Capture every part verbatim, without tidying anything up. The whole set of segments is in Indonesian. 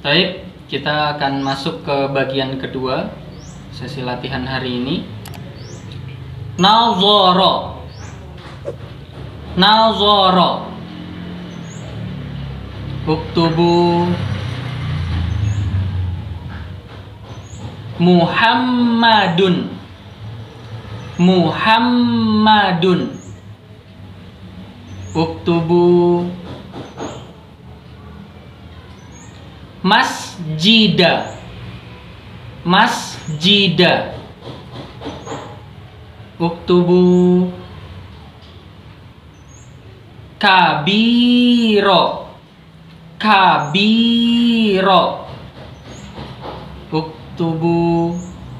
Baik, kita akan masuk ke bagian kedua sesi latihan hari ini. Nazara. Nazara. Uktubu Muhammadun. Muhammadun. Uktubu masjida. Masjida. Uktubu kabiro. Kabiro. Uktubu,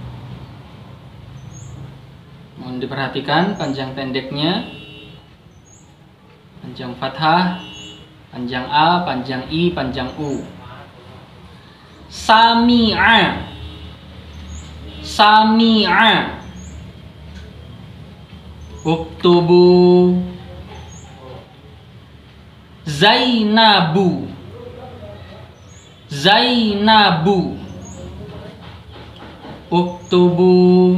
mohon diperhatikan panjang pendeknya, panjang fathah, panjang a, panjang i, panjang u. Sami'a. Sami'a. Uktubu Zainabu. Zainabu. Uktubu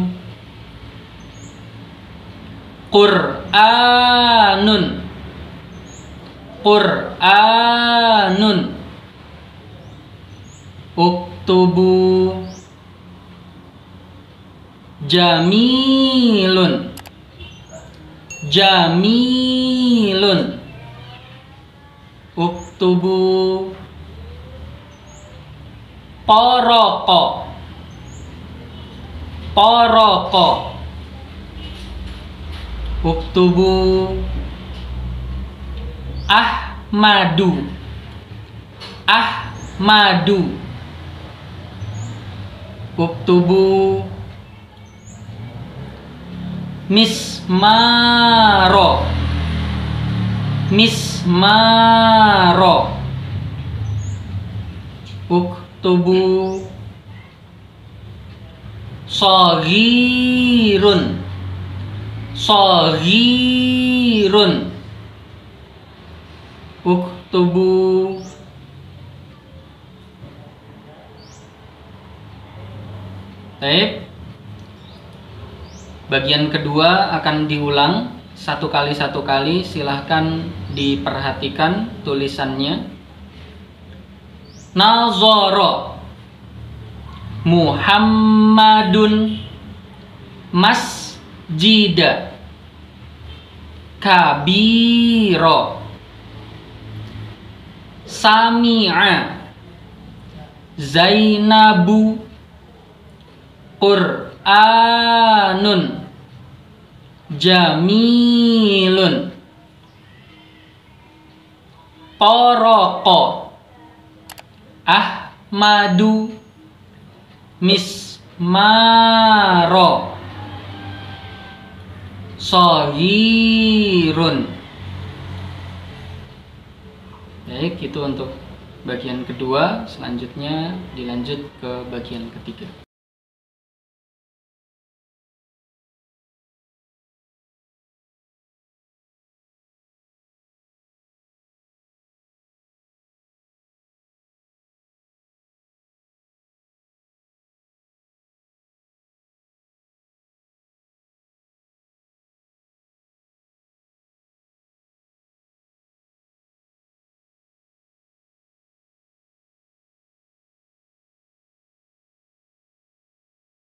Qur'anun. Qur'anun. Uktubu Jamilun. Jamilun. Uktubu Qoroko. Qoroko. Uktubu Ahmadu. Ahmadu. Uktubu Mismaro. Mismaro. Uktubu Shaghirun. Shaghirun. Uktubu Baik. Bagian kedua akan diulang satu kali satu kali. Silahkan diperhatikan tulisannya. Nazara Muhammadun masjida kabiro. Sami'a Zainabu Qur'anun Jamilun. Qoroko Ahmadu Mismaro. Shaghirun. Baik, itu untuk bagian kedua. Selanjutnya dilanjut ke bagian ketiga.